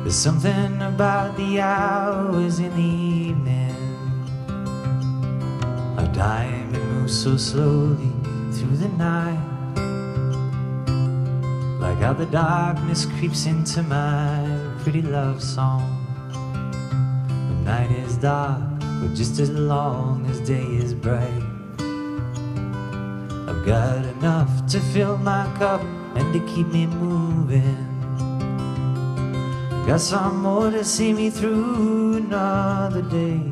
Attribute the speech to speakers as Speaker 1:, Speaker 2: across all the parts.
Speaker 1: There's something about the hours in the evening, how time moves so slowly through the night, like how the darkness creeps into my pretty love song. The night is dark, but just as long as day is bright. I've got enough to fill my cup and to keep me moving. Got some more to see me through another day.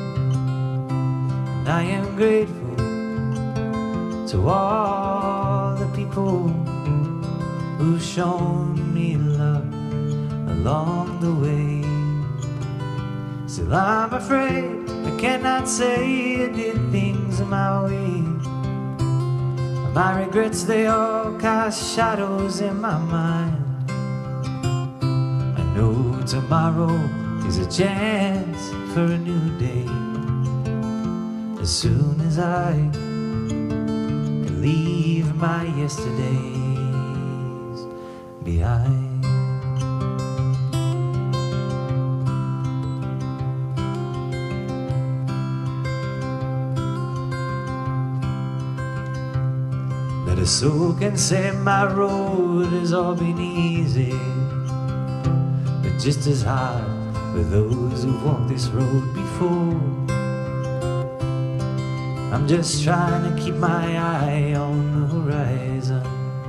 Speaker 1: And I am grateful to all the people who've shown me love along the way. Still I'm afraid I cannot say I did things my way. My regrets, they all cast shadows in my mind. I know tomorrow is a chance for a new day. As soon as I can leave my yesterdays behind. That a soul can say my road has all been easy, but just as hard for those who've walked this road before. I'm just trying to keep my eye on the horizon,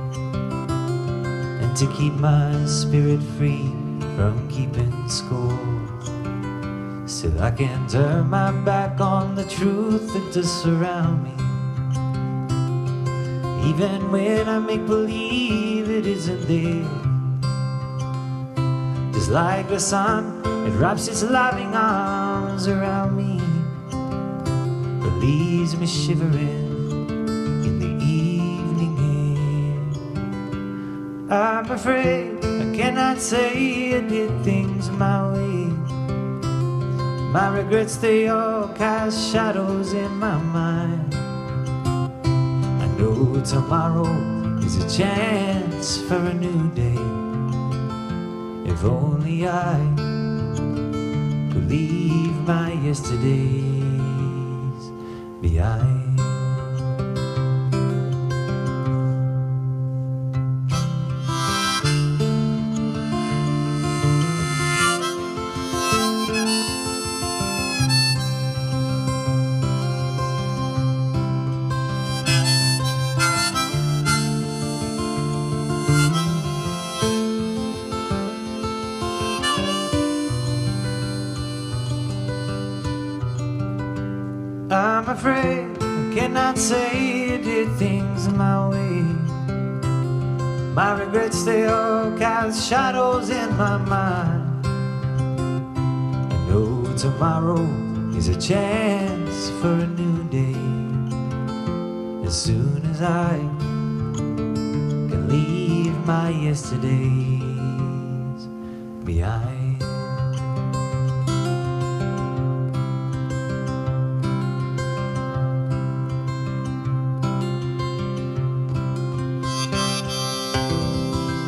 Speaker 1: and to keep my spirit free from keeping score. Still I can't turn my back on the truth that does surround me, even when I make believe it isn't there. Just like the sun, it wraps its loving arms around me, but leaves me shivering in the evening air. I'm afraid I cannot say I did things my way. My regrets, they all cast shadows in my mind. I know tomorrow is a chance for a new day. If only I could leave my yesterdays behind. I'm afraid I cannot say I did things my way. My regrets, they all cast shadows in my mind. I know tomorrow is a chance for a new day. As soon as I can leave my yesterdays behind.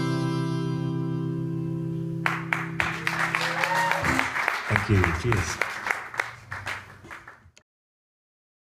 Speaker 1: Thank you. Cheers.